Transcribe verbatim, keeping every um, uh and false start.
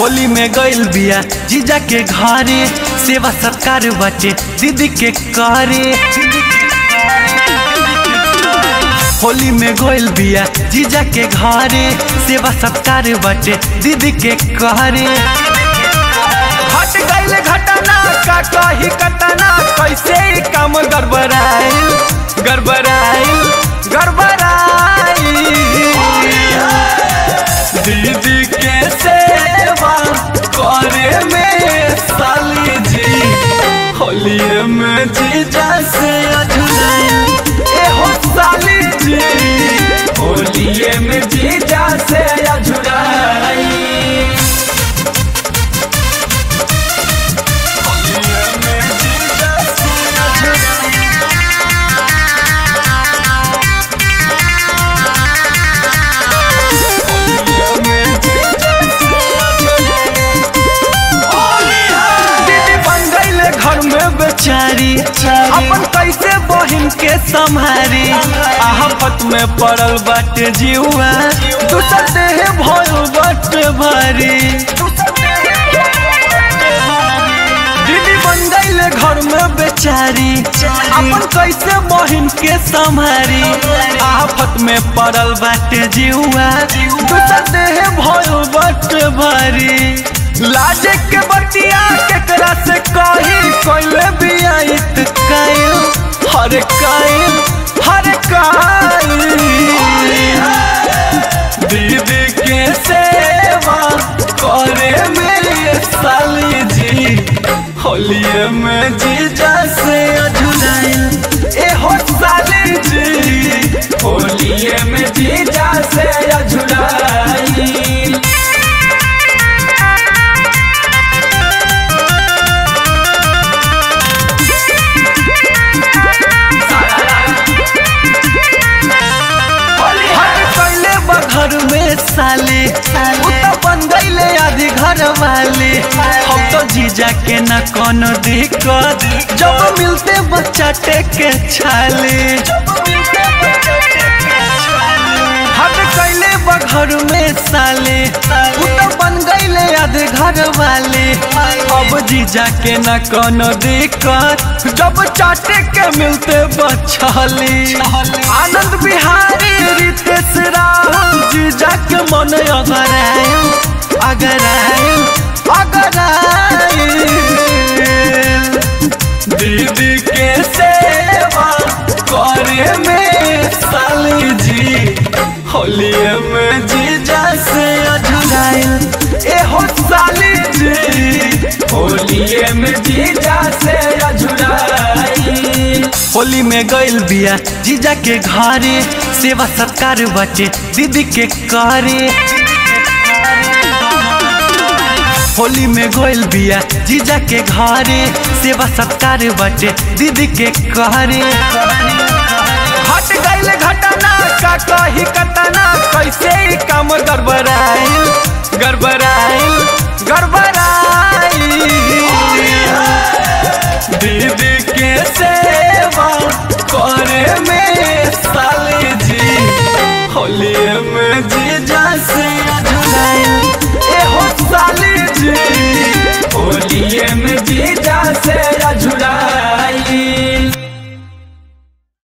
होली में गइल बिया जीजा के घरे, सेवा सत्कार बाटे दीदी के करे। होली में गइल बिया जीजा के घरे, सेवा सत्कार बाटे दीदी के करे। हट गइल घटना का कही कतना, कैसे काम गड़बड़ाइल गड़बड़ाइल गड़बड़ाइल। दीदी के सेवा करे में साली जी, होलिये में जीजा से अझुराइल। ए हो साली जी, होलिये में जीजा से अझुराइल। बेचारी अपन कैसे बहिन के संभारी, आफत में पड़ल बाटे जीवा, दूसर देह भइल बाटे भारी। दीदी बन गइले घर में बेचारी, अपन कैसे बहिन के संभारी, आफत में पड़ल बाटे जीवा, दूसर देह भइल बाटे भारी। लाजे के बतिया केकरा से कही, कोइले बियाइत काइल हर काइल हर काइल। दीदी के सेवा करे मेरे साली जी, होलिये में जीजा से अझुराइल। ए हो साली जी, होलिये में जीजा से अझुराइल। घर में साले उतना बन गईले आधी घर वाले, हम तो जीजा के न कोनो दिक्कत, जब मिलते बच्चा टेके छाले। हट कैले घर में साले उतना बन गईले आधे घर वाले, अब जीजा के न कोनो दिक्कत, जब चाटे के मिलते बच्चाले। आनंद बिहारी रितेश राहुल जीजा के मन अगर आयल अगर आयल अगर आयल। दीदी के सेवा करे में साली जी, होलिये में जीजा से अझुराइल। ए हो साली जी, होलिये में जीजा से अझुराइल। होली में गइल बिया जीजा के घरे, सेवा सत्कार बाटे दीदी के करे। होली में गइल बिया जीजा के घरे, सेवा सत्कार बाटे दीदी के करे। हट गइल घटना का कही कतना, कैसे काम गड़बड़ाइल गड़बड़ाइल गड़बड़ाइल। दीदी के सेवा करे में साली जी, होलिये में जीजा से अझुराइल। ए हो साली जी, होलिये में जीजा से